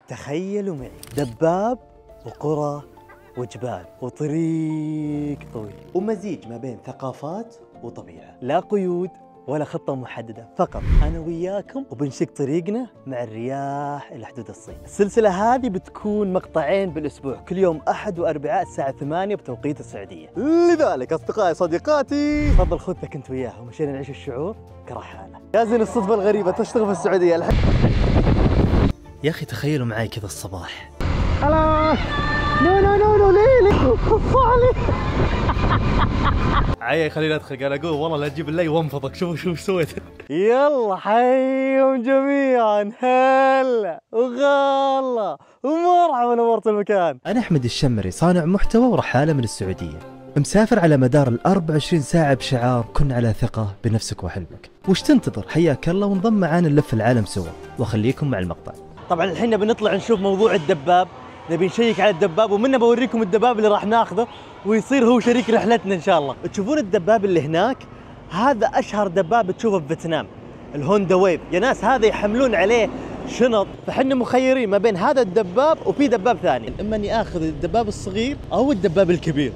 تخيلوا معي دباب وقرى وجبال وطريق طويل ومزيج ما بين ثقافات وطبيعة، لا قيود ولا خطة محددة، فقط أنا وياكم وبنشق طريقنا مع الرياح إلى حدود الصين. السلسلة هذه بتكون مقطعين بالأسبوع، كل يوم أحد وأربعاء الساعة 8 بتوقيت السعودية. لذلك أصدقائي صديقاتي تفضل خذتك أنت وياهم ومشينا نعيش الشعور كرحالة. يا زين الصدفة الغريبة تشتغل في السعودية الحين. يا أخي تخيلوا معي كذا الصباح. خلاص نو ليه صالح عيا خليني ادخل. قال اقول والله لا تجيب اللي وانفضك. شوف ايش سويت. يلا حيهم جميعا، هلا وغلا ومرحبا نورت المكان. أنا أحمد الشمري، صانع محتوى ورحالة من السعودية، مسافر على مدار ال 24 ساعة بشعار كن على ثقة بنفسك وحلمك. وش تنتظر؟ حياك الله ونضم معانا نلف العالم سوا، وخليكم مع المقطع. طبعا الحين بنطلع نشوف موضوع الدباب، نبي نشيك على الدباب ومنه بوريكم الدباب اللي راح ناخذه ويصير هو شريك رحلتنا ان شاء الله. تشوفون الدباب اللي هناك؟ هذا اشهر دباب تشوفه في فيتنام، الهوندا ويف. يا ناس هذا يحملون عليه شنط، فحنا مخيرين ما بين هذا الدباب وفي دباب ثاني، اما اني اخذ الدباب الصغير او الدباب الكبير.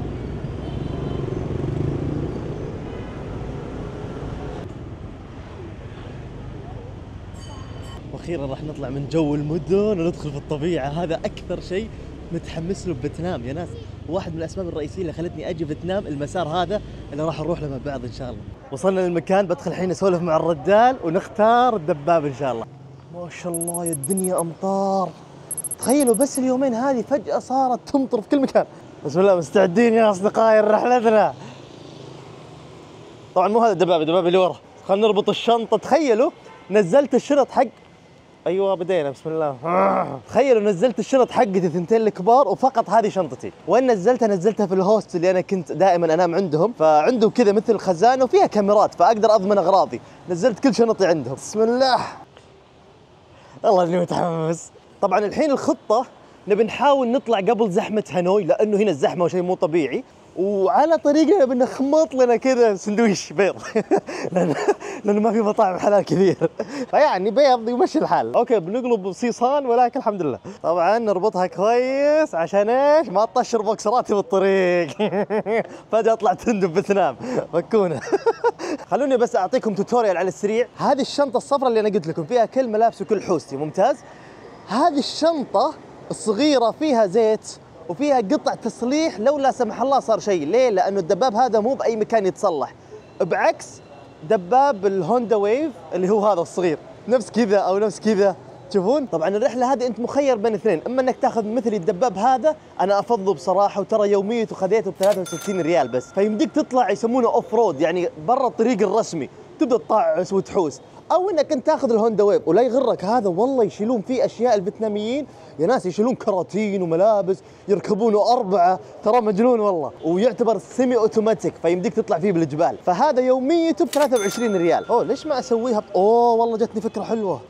واخيرا راح نطلع من جو المدن وندخل في الطبيعه، هذا اكثر شيء متحمس له بفيتنام يا ناس. واحد من الاسباب الرئيسيه اللي خلتني اجي فيتنام المسار هذا اللي راح نروح له مع بعض ان شاء الله. وصلنا للمكان، بدخل الحين اسولف مع الرجال ونختار الدباب ان شاء الله. ما شاء الله يا الدنيا امطار، تخيلوا بس اليومين هذه فجاه صارت تمطر في كل مكان. بسم الله، مستعدين يا اصدقائي لرحلتنا. طبعا مو هذا الدباب اللي ورا، خلينا نربط الشنطه. تخيلوا نزلت الشنط حق، ايوه بدينا بسم الله. تخيلوا نزلت الشنط حقتي الثنتين الكبار وفقط هذه شنطتي. وين نزلتها في الهوست اللي انا كنت دائما انام عندهم، فعندهم كذا مثل خزانه وفيها كاميرات فاقدر اضمن اغراضي. نزلت كل شنطي عندهم. بسم الله، والله اني متحمس. طبعا الحين الخطه نبي نحاول نطلع قبل زحمه هانوي، لانه هنا الزحمه شيء مو طبيعي، وعلى طريقنا بنخمط لنا كذا سندويش بيض لانه ما في مطاعم حلال كثير، فيعني بيض يمشي الحال. اوكي بنقلب صيصان، ولكن الحمد لله. طبعا نربطها كويس عشان ايش؟ ما تطشر بوكسراتي بالطريق. فجاه طلعت تندب بثنام، فكونا. خلوني بس اعطيكم توتوريال على السريع. هذه الشنطه الصفراء اللي انا قلت لكم فيها كل ملابس وكل حوستي، ممتاز. هذه الشنطه الصغيره فيها زيت وفيها قطع تصليح لو لا سمح الله صار شيء. ليه؟ لأنه الدباب هذا مو بأي مكان يتصلح، بعكس دباب الهوندا ويف اللي هو هذا الصغير، نفس كذا أو نفس كذا. تشوفون؟ طبعا الرحلة هذه أنت مخير بين اثنين، إما أنك تاخذ مثل الدباب هذا، أنا أفضله بصراحة، وترى يوميته خذيته ب 63 ريال بس، فيمديك تطلع يسمونه أوف رود، يعني برا الطريق الرسمي، تبدأ تطعس وتحوس. او انك انت تاخذ الهوندا ويف، ولا يغرك هذا والله يشيلون فيه اشياء الفيتناميين يا ناس، يشيلون كراتين وملابس، يركبونه 4، ترى مجنون والله، ويعتبر سيمي اوتوماتيك فيمديك تطلع فيه بالجبال. فهذا يوميته ب 23 ريال. اوه ليش ما اسويها اوه والله جتني فكره حلوه.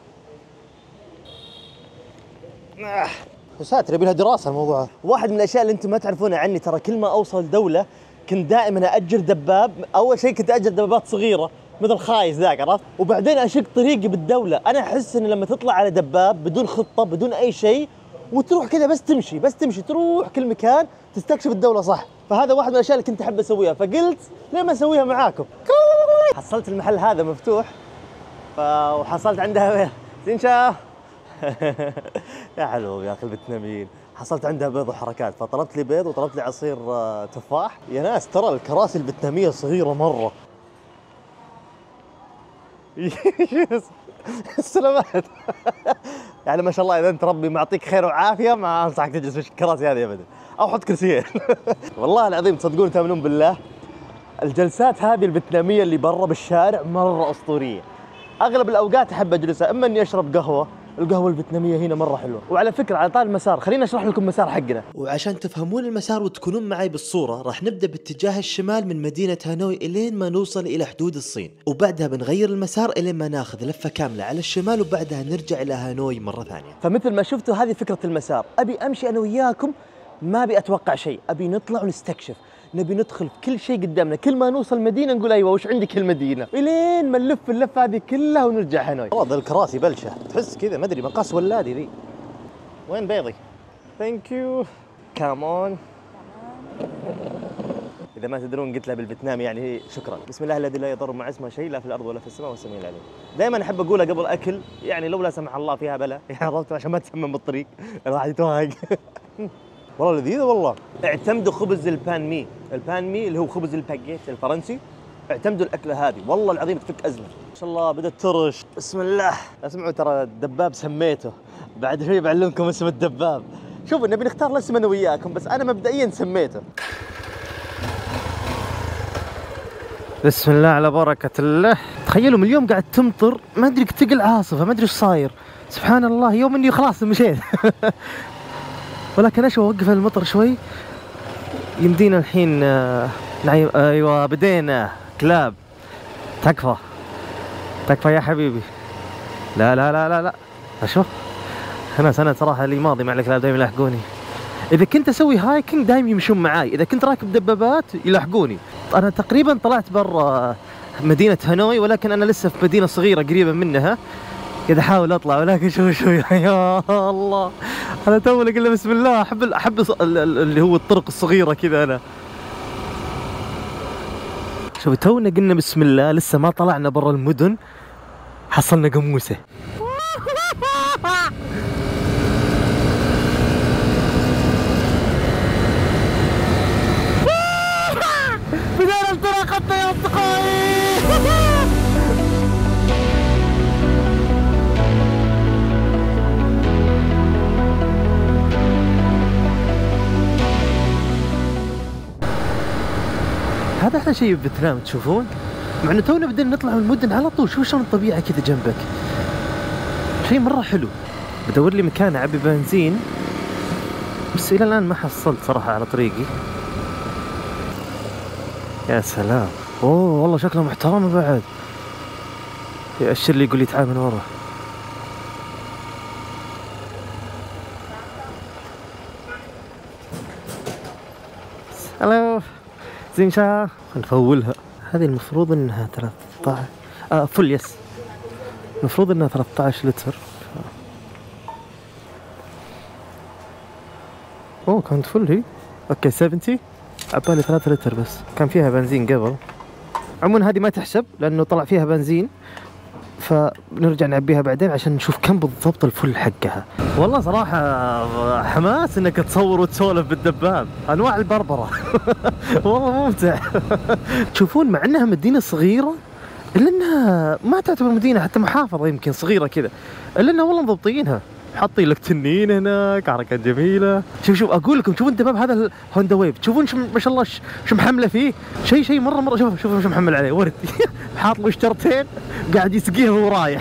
يا ساتر يبي لها دراسه الموضوع. واحد من الاشياء اللي انتم ما تعرفونها عني، ترى كل ما اوصل دوله كنت دائما اجر دباب. اول شيء كنت اجر دبابات صغيره مثل خايس ذاك، عرفت؟ وبعدين اشق طريقي بالدوله. انا احس ان لما تطلع على دباب بدون خطه بدون اي شيء وتروح كذا بس تمشي تروح كل مكان تستكشف الدوله صح. فهذا واحد من الاشياء اللي كنت احب اسويها، فقلت ليه ما اسويها معاكم. حصلت المحل هذا مفتوح، وحصلت عندها زينشا. يا حلو يا اخي الفيتناميين، حصلت عندها بيض وحركات، فطلبت لي بيض وطلبت لي عصير تفاح. يا ناس ترى الكراسي الفيتناميه صغيره مره. السلامات. يعني ما شاء الله اذا انت ربي معطيك خير وعافيه ما انصحك تجلس في الكراسي هذه ابدا، او حط كرسيين. والله العظيم تصدقون تامنون بالله الجلسات هذه الفيتناميه اللي برا بالشارع مره اسطوريه. اغلب الاوقات احب اجلسها، اما اني اشرب قهوه، القهوة الفيتنامية هنا مرة حلوة. وعلى فكرة على طار المسار خليني اشرح لكم المسار حقنا، وعشان تفهمون المسار وتكونون معي بالصورة، راح نبدأ باتجاه الشمال من مدينة هانوي إلين ما نوصل إلى حدود الصين، وبعدها بنغير المسار إلين ما ناخذ لفة كاملة على الشمال، وبعدها نرجع إلى هانوي مرة ثانية. فمثل ما شفتوا هذه فكرة المسار. أبي أمشي أنا وياكم، ما أبي أتوقع شيء، أبي نطلع ونستكشف، نبي ندخل في كل شيء قدامنا. كل ما نوصل مدينة نقول أيوة وش عندك المدينة، إلين ما نلف اللفة هذه كلها ونرجع هانوي. والله الكراسي بلشة، تحس كذا ما أدري مقاس ولادي ذي. وين بيضي؟ ثانك يو. كامون. إذا ما تدرون قلت لها بالفيتنامي يعني هي شكرا. بسم الله الذي لا يضر مع اسمه شيء لا في الأرض ولا في السماء والسميع العليم. دائما أحب أقولها قبل أكل، يعني لو لا سمح الله فيها بلا، يعني عرفت عشان ما تسمم بالطريق، الواحد يتوهق. والله لذيذة والله. اعتمدوا خبز البان مي، البان مي اللي هو خبز الباجيت الفرنسي، اعتمدوا الأكلة هذه، والله العظيم تفك أزمة. ما شاء الله بدأت ترش، بسم الله. اسمعوا ترى الدباب سميته، بعد شوي بعلمكم اسم الدباب. شوفوا نبي نختار الاسم أنا وياكم، بس أنا مبدئيا سميته. بسم الله على بركة الله. تخيلوا من اليوم قاعد تمطر، ما ادري تقل عاصفة، ما ادري ايش صاير. سبحان الله، يوم اني خلاص مشيت. ولكن اشوف اوقف المطر شوي. يمدينا الحين نعيم. ايوه بدينا كلاب. تكفى تكفى يا حبيبي. لا لا لا لا لا. اشوف انا صراحة لي ماضي مع الكلاب، دايما يلاحقوني. اذا كنت اسوي هايكنج دايم يمشون معاي، اذا كنت راكب دبابات يلاحقوني. انا تقريبا طلعت برا مدينة هانوي، ولكن انا لسه في مدينة صغيرة قريبة منها، قاعد احاول اطلع، ولكن شوي يا الله. انا تو اقول له بسم الله. احب اللي هو الطرق الصغيرة كذا. انا شوف تونا قلنا بسم الله، لسه ما طلعنا برا المدن حصلنا قموسة. بداية انطلاقتنا يا أصدقائي. هذا أحلى شيء بفيتنام تشوفون، مع إنه تونا بدنا نطلع من المدن على طول. شوف شلون الطبيعة كذا جنبك، شيء مرة حلو. بدور لي مكان أعبي بنزين، بس إلى الآن ما حصلت صراحة على طريقي. يا سلام، اوه والله شكله محترم بعد. يأشر لي يقول لي تعال من ورا. الو زين شا. نفولها. هذه المفروض انها 13 فل. يس المفروض انها 13 لتر. اوه كانت فل هي. اوكي 70. عبالي 3 لتر بس، كان فيها بنزين قبل. عموما هذه ما تحسب لانه طلع فيها بنزين، فنرجع نعبيها بعدين عشان نشوف كم بالضبط الفل حقها. والله صراحة حماس انك تصور وتسولف بالدباب، انواع البربرة. والله ممتع. تشوفون مع انها مدينة صغيرة، الا انها ما تعتبر مدينة، حتى محافظة يمكن صغيرة كذا، الا انها والله مضبطينها. حاطين لك تنين هناك، حركات جميله. شوف اقول لكم، شوفوا الدباب هذا الهوندا ويف، تشوفون ما شاء الله شو محمله فيه، شيء مره. شوف شو محمل عليه، ورد. حاط له شجرتين قاعد يسقيها وهو رايح.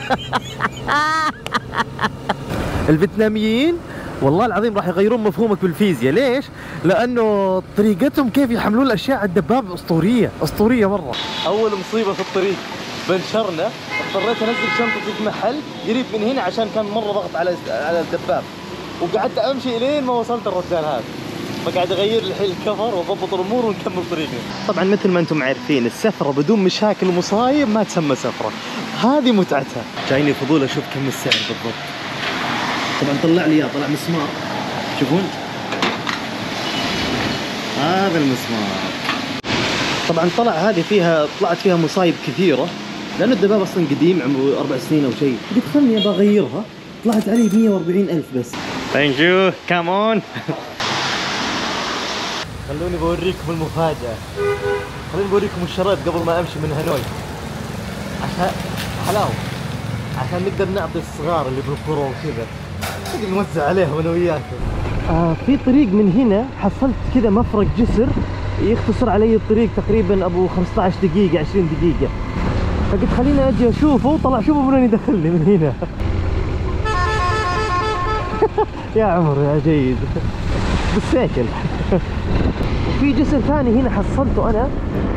الفيتناميين والله العظيم راح يغيرون مفهومك بالفيزياء. ليش؟ لانه طريقتهم كيف يحملون الاشياء على الدباب اسطوريه مره. اول مصيبه في الطريق بنشرنا، اضطريت انزل شنطتي في محل قريب من هنا عشان كان مره ضغط على الدباب، وقعدت امشي الين ما وصلت الرجال هذا، فقاعد اغير الحين الكفر واضبط الامور ونكمل طريقنا. طبعا مثل ما انتم عارفين السفره بدون مشاكل ومصايب ما تسمى سفره، هذه متعتها. جايني فضول اشوف كم السعر بالضبط. طبعا طلع مسمار، شوفون هذا المسمار. طبعا طلعت فيها مصايب كثيره، لأنه الدباب أصلا قديم عمره 4 سنين أو شيء. قلت خلني أبغى أغيرها، طلعت علي ب140,000 بس. ثانك يو كامون. خلوني بوريكم المفاجأة، خلوني بوريكم الشريط قبل ما أمشي من هانوي، عشان حلاوة، عشان نقدر نعطي الصغار اللي بالقرى وكذا، نقدر نوزع عليهم أنا وياكم. في طريق من هنا حصلت كذا مفرق جسر يختصر علي الطريق تقريبا أبو 15 دقيقة 20 دقيقة، فقلت خليني اجي اشوفه. طلع شوفوا من وين يدخلني، من هنا. يا عمر يا جيد بالسيكل. وفي جسر ثاني هنا حصلته انا.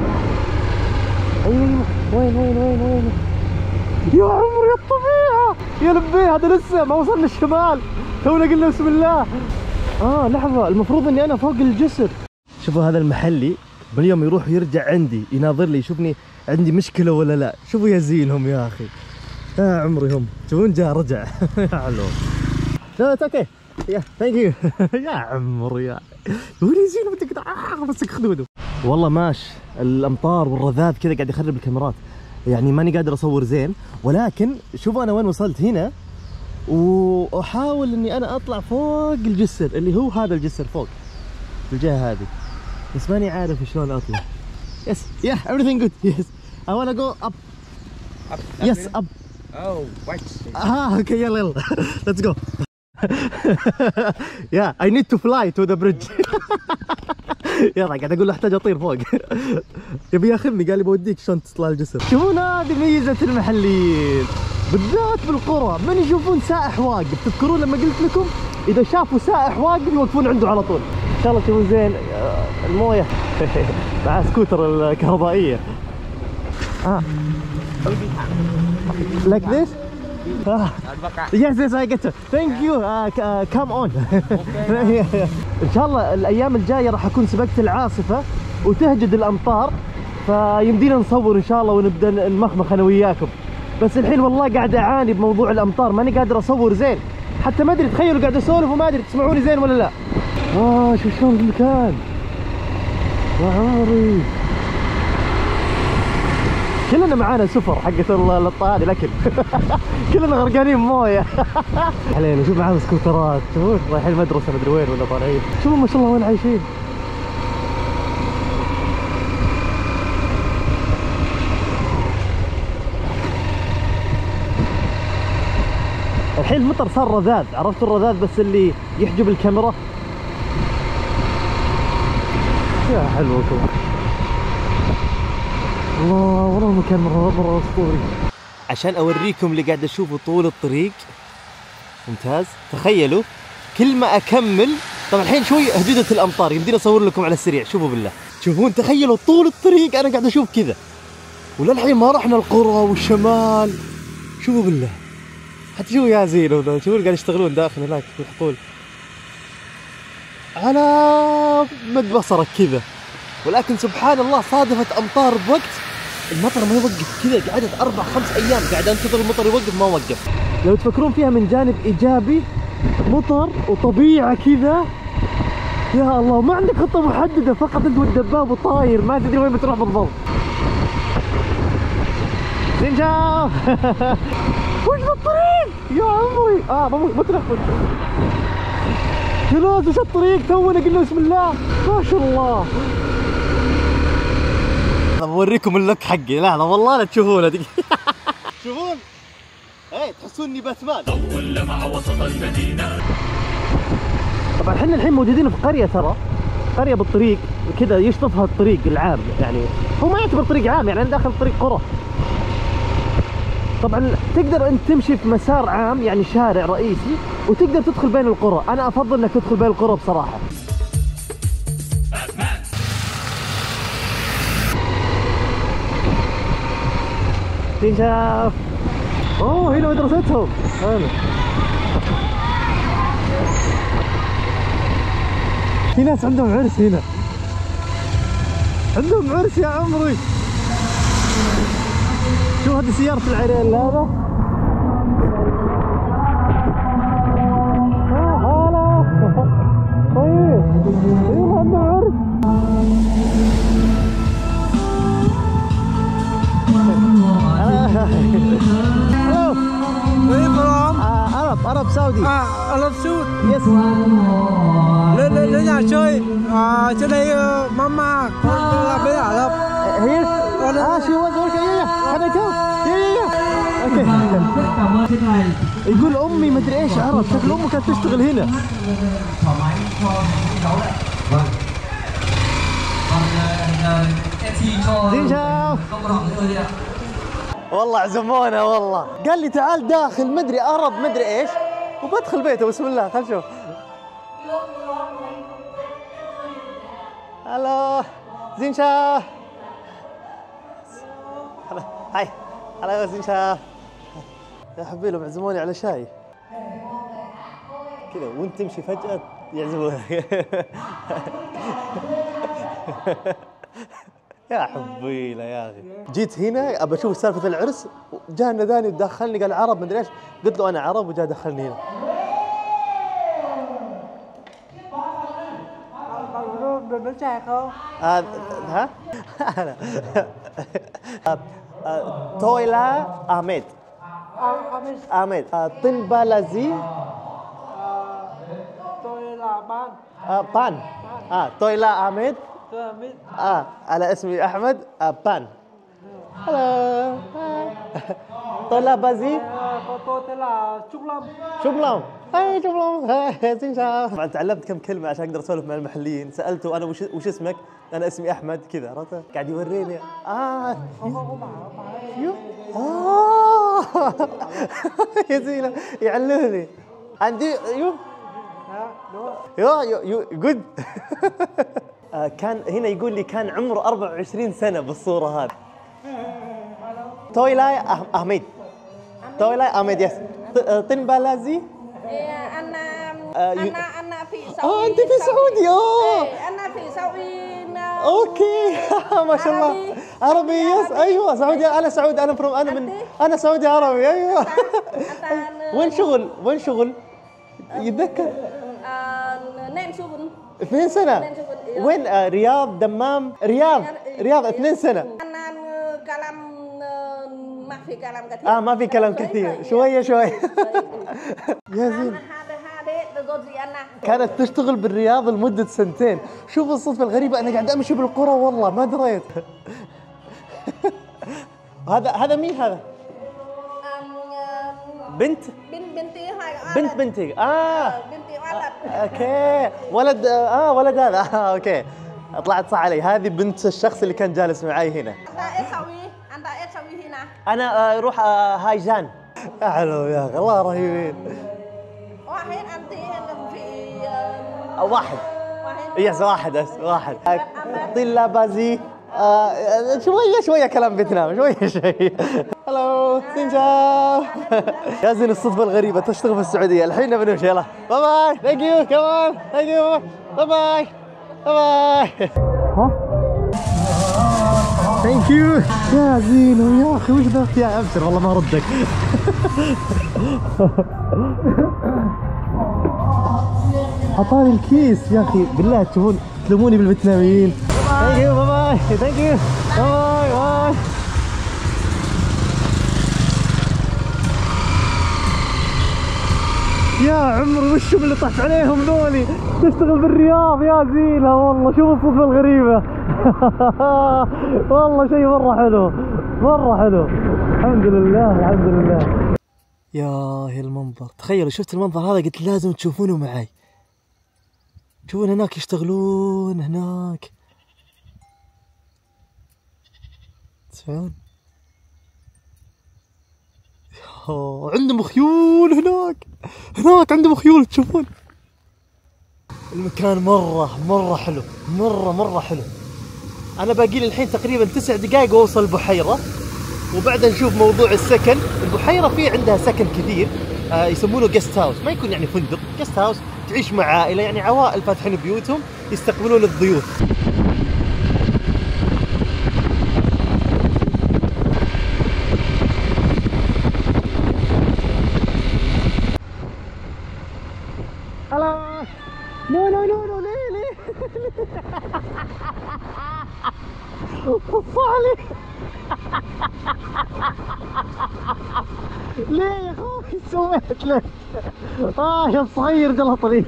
ايوه وين يا عمر يا الطبيعة يا لبيه. هذا لسه ما وصلنا الشمال، تونا قلنا بسم الله. لحظة، المفروض اني انا فوق الجسر. شوفوا هذا المحلي باليوم يروح ويرجع عندي يناظر لي يشوفني عندي مشكلة ولا لا. شوفوا يا زينهم يا اخي، يا عمري هم. شوفون جاء رجع. يا حلو. لا اتس اوكي يا ثانك يو. يا عمر يا ولي زين بدك مسك خدوده. والله ماش الامطار والرذاذ كذا قاعد يخرب الكاميرات، يعني ماني قادر اصور زين، ولكن شوف انا وين وصلت هنا، واحاول اني انا اطلع فوق الجسر اللي هو هذا الجسر فوق في الجهه هذه، بس ماني عارف شلون اطلع. يس يا everything good yes I wanna go up yes up. Oh, what? اوكي يلا يلا let's go. yeah I need to fly to the bridge. يلا قاعد اقول له احتاج اطير فوق. يبي ياخذني، قال لي بوديك شلون تطلع الجسر. شوفون هذه ميزه المحليين بالذات بالقرى، من يشوفون سائح واقف، تذكرون لما قلت لكم اذا شافوا سائح واقف يوقفون عنده على طول. ان شاء الله تشوفون زين المويه. مع سكوتر الكهربائيه. like this. Yes, yes, I get it. Thank you. Come on. إن شاء الله الأيام الجاية راح أكون سبقت العاصفة وتهجد الأمطار، فيمدينا نصور إن شاء الله ونبدأ نمخمخ أنا وياكم. بس الحين والله قاعد أعاني بموضوع الأمطار، ماني قادر أصور زين، حتى ما أدري، تخيلوا قاعد أسولف وما أدري تسمعوني زين ولا لا. شوف شلون المكان يا عمري. كلنا معانا سفر حقت الطهي الاكل. كلنا غرقانين مويه. علينا شوف معانا سكوترات، شوفون رايحين المدرسه مدري وين ولا طالعين، شوفوا ما شاء الله وين عايشين. الحين المطر صار رذاذ، عرفت الرذاذ بس اللي يحجب الكاميرا. يا حلوكم الله، والله المكان مرة اسطوري. عشان اوريكم اللي قاعد اشوفه طول الطريق ممتاز. تخيلوا كل ما اكمل، طبعا الحين شوي هددت الامطار، يمديني اصور لكم على السريع. شوفوا بالله، شوفون تخيلوا طول الطريق انا قاعد اشوف كذا، وللحين ما رحنا القرى والشمال. شوفوا بالله، حتى شوفوا يا زين، شوفوا قاعد يشتغلون داخل هناك في الحقول على مد بصرك كذا. ولكن سبحان الله صادفت امطار بوقت المطر ما يوقف كذا، قعدت 4-5 ايام قاعد انتظر المطر يوقف، ما وقف. لو تفكرون فيها من جانب ايجابي، مطر وطبيعه كذا يا الله، ما عندك خطه محدده، فقط انت والدباب وطاير ما تدري وين بتروح بالضبط. زين شاف. وش بالطريق يا عمري؟ ما تلخبط يا ناس، وش الطريق؟ تونا قلنا بسم الله ما شاء الله. بوريكم اللوك حقي، لا والله لا تشوفونه. تشوفون؟ ايه تحسون اني باتمان. اول لمعة وسط المدينة. طبعا احنا الحين موجودين في قرية، ترى قرية بالطريق كذا يشطفها الطريق العام، يعني هو ما يعتبر طريق عام، يعني داخل طريق قرى. طبعا تقدر انت تمشي في مسار عام يعني شارع رئيسي، وتقدر تدخل بين القرى. انا افضل انك تدخل بين القرى بصراحة. شاف هنا مدرستهم. في ناس عندهم عرس هنا، عندهم عرس يا عمري. شوف هذه سيارة العريل هذا. هلا طيب، عندهم عرس. Hello. Where you from? Arab Saudi. Arab Saudi. Yes. Lên nhà chơi. Trên đây mama là bên Ả Rập. Here. She was working. Yeah. Can I come? Yeah. Okay. يقول أمي مدري إيش عرب، شكل أمه كانت تشتغل هنا. زين شاف. والله عزمونا والله، قال لي تعال داخل مدري عرب مدري ايش، وبدخل بيته بسم الله. خل نشوف. هلا زين شاف. هاي هلا زين شاف. يا حبيبي عزموني على شاي كذا، وانت تمشي فجأة يعزمونك. يا حبيله يا اخي. جيت هنا ابى اشوف سالفه العرس، جاء ناداني ودخلني قال عرب مدري ايش، قلت له انا عرب وجاء دخلني هنا. được đứa trẻ không? hả? Tôi là Ahmed. Ahmed. Tên Balazi. Tôi là Ban. Ban. tôi là Ahmed. Tôi là Mít. على اسمي أحمد. Ban. Hello. Tôi là Bazi. Tôi tên là Trúc Lâm. شو بلون؟ هاي شو بلون؟ هاي زين شاف. طبعا تعلمت كم كلمة عشان أقدر أسولف مع المحليين، سألته أنا وش اسمك؟ أنا اسمي أحمد كذا، عرفت؟ قاعد يوريني يو يا زين يعلمني. عندي يو يو جود. كان هنا يقول لي كان عمره 24 سنة بالصورة هذه. تويلاي أحمد. تويلاي أحمد يس. تنبالازي. أنا في سعودي. أنت في سعودي. أنا في سعودي. أوكي. ما شاء الله. عربي يس. أيوة سعودي. أنا سعودي. أنا سعودي عربي. أيوة. وين شغل؟ يتذكر. نام شغل. 2 سنة. وين؟ رياض دمام. رياض 2 سنة. أنا كلام ما في كلام كثير. ما في كلام كثير. شوية. يا زين. كانت تشتغل بالرياض لمدة 2 سنين. شوف الصدفة الغريبة، أنا قاعد أمشي بالقرى والله ما دريت. هذا مين هذا؟ بنتي. بنتي بنتي. بنتي ولد. اوكي ولد. ولد هذا. اوكي طلعت صح علي. هذه بنت الشخص اللي كان جالس معي هنا. أنت إيش تسوي هنا؟ أنا أروح هايجان. حلو يا أخي الله رهيبين. واحد أنت في واحد. يس واحد. طيلا بازي. شوية كلام فيتنام. شوية. هلو سينجاو. يا زين الصدفة الغريبة تشتغل في السعودية. الحين بنمشي. يلا باي باي. ثانك يو كمان. ثانك يو. باي باي. ثانك يو يا زين. يا اخي وش ذا؟ يا ابشر والله ما ردك. اعطاني الكيس يا اخي بالله تلوموني بالفيتناميين. ثانك يو باي. ثانك يو باي. يا عمري وشهم اللي طحت عليهم ذولي. تشتغل بالرياض يا زينة والله. شوف الصدفة الغريبة. والله شيء مرة حلو. الحمد لله. يا المنظر، تخيلوا شفت المنظر هذا قلت لازم تشوفونه معي. تشوفون هناك يشتغلون هناك. تسمعون؟ عندهم خيول هناك عندهم خيول. تشوفون المكان مرة حلو. مرة حلو. أنا باقي لي الحين تقريبا 9 دقائق وأوصل البحيرة، وبعدها نشوف موضوع السكن. البحيرة فيه عندها سكن كثير، يسمونه جست هاوس. ما يكون يعني فندق، جست هاوس تعيش مع عائلة، يعني عوائل فاتحين بيوتهم يستقبلون الضيوف. نو ليه صالح. ليه يا اخوي سويت لك؟ يا صغير جلطني.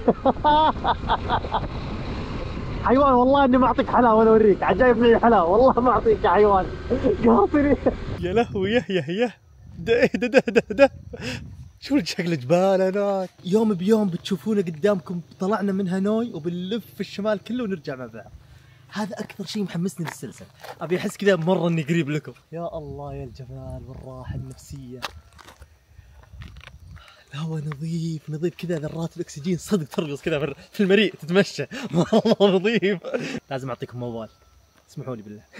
حيوان والله اني ما اعطيك حلاوه. انا اوريك عجايب معي حلاوه والله ما اعطيك يا حيوان. قاطني. يا لهوي يا ده شو شكل جبال هناك. يوم بيوم بتشوفونه قدامكم. طلعنا من هانوي وبنلف في الشمال كله ونرجع مع بعض. هذا اكثر شيء محمسني للسلسله. ابي احس كذا مره اني قريب لكم. يا الله يا الجمال والراحه النفسيه. الهواء نظيف كذا. ذرات الاكسجين صدق ترقص كذا في المريء تتمشى. والله نظيف. لازم اعطيكم موال. اسمحوا لي بالله.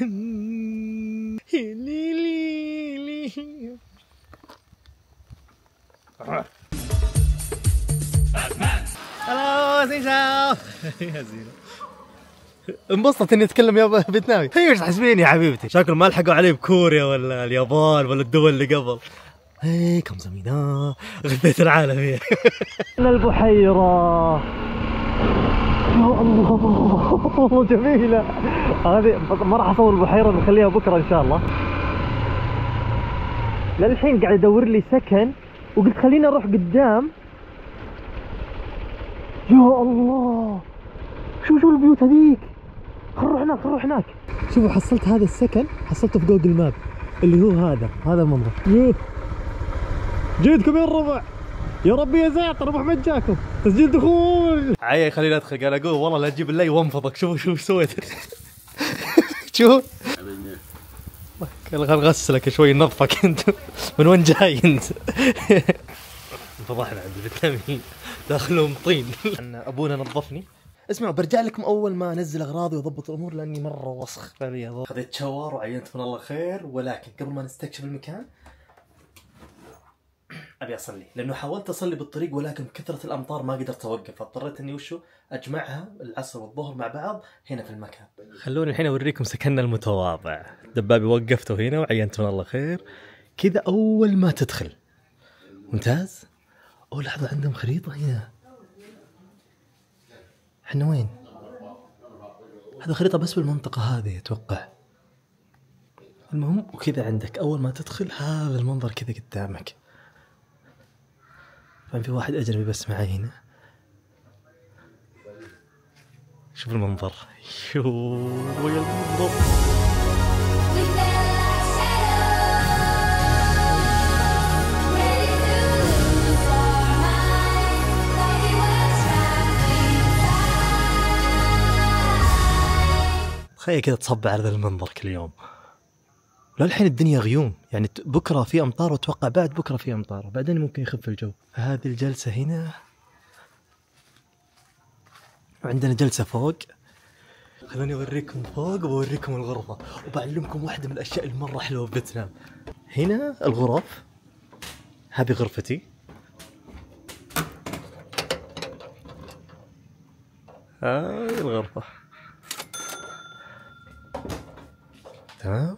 هلو زينشاو. يا زينة انبسطت اني اتكلم يا فيتنامي. هي ايش تحسبين يا حبيبتي؟ شكلهم ما لحقوا علي بكوريا ولا اليابان ولا الدول اللي قبل. هي كم زمينا غثيت العالم. هي البحيرة يا الله جميلة هذه. ما راح اصور البحيرة، بنخليها بكرة ان شاء الله. للحين قاعد ادور لي سكن وقلت خليني اروح قدام. يا الله شوفوا البيوت هذيك. خل نروح هناك، خل نروح هناك. شوفوا حصلت هذا السكن، حصلته في جوجل ماب اللي هو هذا المنظر. جيتكم يا الربع، يا ربي يا زعتر ربح مجاكم تسجيل دخول. عيا خليني ادخل، قال اقول والله لا تجيب اللي وانفضك. شوف سويت. شوف خل غسلك شوي نظفك انت. من وين جاي انت؟ فضحنا عند الفيتامين داخلهم طين. ابونا نظفني. اسمعوا برجع لكم اول ما انزل اغراضي واضبط الامور لاني مره وسخ. خذيت شاور وعينت من الله خير، ولكن قبل ما نستكشف المكان ابي اصلي، لانه حاولت اصلي بالطريق ولكن كثره الامطار ما قدرت اوقف، فاضطريت اني اجمعها العصر والظهر مع بعض هنا في المكان. خلوني الحين اوريكم سكننا المتواضع. دبابي وقفته هنا وعينت من الله خير كذا اول ما تدخل. ممتاز. اوه لحظه، عندهم خريطه هنا. احنا وين؟ هذا خريطه بس بالمنطقه هذه اتوقع. المهم وكذا عندك اول ما تدخل هذا المنظر كذا قدامك. طبعا في واحد اجنبي بس معي هنا. شوف المنظر، شوف المنظر. تخيل كذا تصبع على ذا المنظر كل يوم. للحين الدنيا غيوم، يعني بكره في امطار واتوقع بعد بكره في امطار وبعدين ممكن يخف الجو. هذه الجلسه هنا وعندنا جلسه فوق. خلوني اوريكم فوق وبوريكم الغرفه وبعلمكم واحده من الاشياء المره حلوه في فيتنام. هنا الغرف، هذه غرفتي. هذه الغرفه تمام.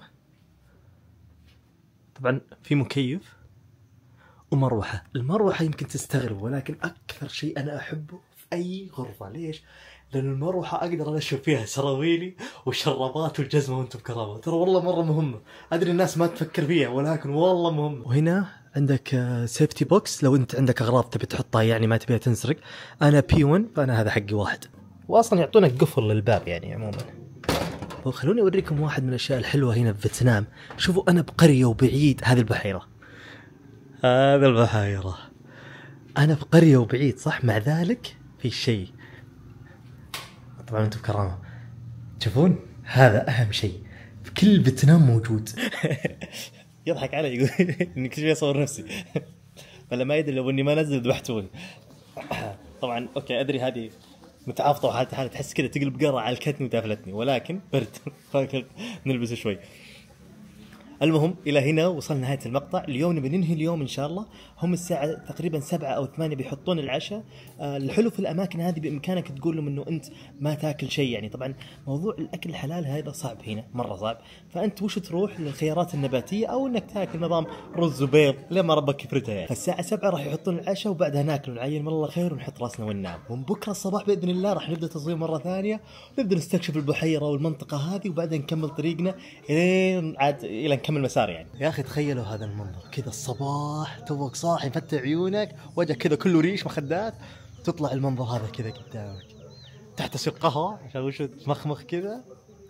طبعا في مكيف ومروحة. المروحة يمكن تستغرب ولكن أكثر شيء أنا أحبه في أي غرفة. ليش؟ لأن المروحة أقدر أنشر فيها سراويلي وشرابات والجزمة وأنتم بكرامة. ترى والله مرة مهمة، أدري الناس ما تفكر فيها ولكن والله مهمة. وهنا عندك سيفتي بوكس لو أنت عندك أغراض تبي تحطها يعني ما تبيها تنسرق. أنا P1 فأنا هذا حقي واحد، وأصلا يعطونك قفل للباب يعني عموما. وخلوني أوريكم واحد من الأشياء الحلوة هنا في فيتنام. شوفوا أنا بقرية وبعيد. هذه البحيرة، هذا البحيرة، أنا بقرية وبعيد صح، مع ذلك في شيء. طبعا أنتم بكرامة تشوفون هذا أهم شيء في كل فيتنام موجود. يضحك علي يقول إني كل شوي أصور نفسي. فلما يدري لو إني ما نزل ذبحتوني. طبعا أوكي أدري هذه متعافطة وحالة تحس كذا تقلب قرع على الكتني وتافلتني، ولكن برد نلبس شوي. المهم إلى هنا وصلنا نهاية المقطع. اليوم نبي ننهي اليوم إن شاء الله. هم الساعة تقريبا 7 أو 8 بيحطون العشاء. الحلو في الأماكن هذه بإمكانك تقول لهم إنه أنت ما تاكل شيء. يعني طبعا موضوع الأكل الحلال هذا صعب هنا مرة صعب، فأنت وش تروح للخيارات النباتية أو إنك تاكل نظام رز وبيض لما ربك يفردها يعني. فالساعة 7 راح يحطون العشاء وبعدها ناكل ونعين من الله خير ونحط راسنا وننام. ومن بكرة الصباح بإذن الله راح نبدأ تصوير مرة ثانية، ونبدأ نستكشف البحيرة والمنطقة هذه وبعدين نكمل طريقنا إلى نكمل مسار يعني. يا أخي تخيلوا هذا المنظر كذا الصباح توك صاحي فتح عيونك وجهك كذا كله ريش مخدات، تطلع المنظر هذا كذا قدامك تحت سوق قهوة عشان وش تمخمخ كذا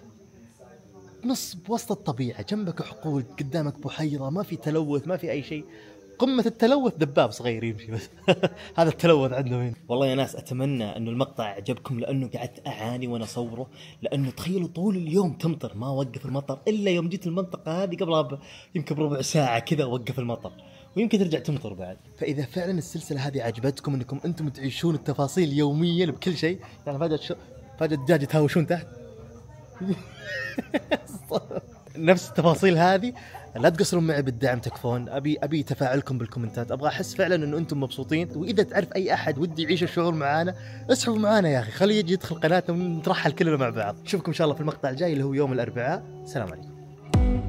نص بوسط الطبيعة، جنبك حقول، قدامك بحيرة، ما في تلوث ما في أي شيء. قمة التلوث دباب صغير يمشي بس. هذا التلوث عندهم هنا. والله يا ناس أتمنى أنه المقطع عجبكم لأنه قعدت أعاني وأنا أصوره، لأنه تخيلوا طول اليوم تمطر ما وقف المطر إلا يوم جيت المنطقة هذه قبلها يمكن بربع ساعة كذا وقف المطر، ويمكن ترجع تمطر بعد. فإذا فعلا السلسلة هذه عجبتكم أنكم أنتم تعيشون التفاصيل يوميا بكل شيء، يعني فجأة الدجاج يتهاوشون تحت نفس التفاصيل هذه. لا تقصرون معي بالدعم تكفون. ابي تفاعلكم بالكومنتات، ابغى احس فعلا انه انتم مبسوطين. واذا تعرف اي احد ودي يعيش الشعور معانا اسحبوا معانا يا اخي، خليه يجي يدخل قناتنا ونترحل كلنا مع بعض. نشوفكم ان شاء الله في المقطع الجاي اللي هو يوم الاربعاء. السلام عليكم.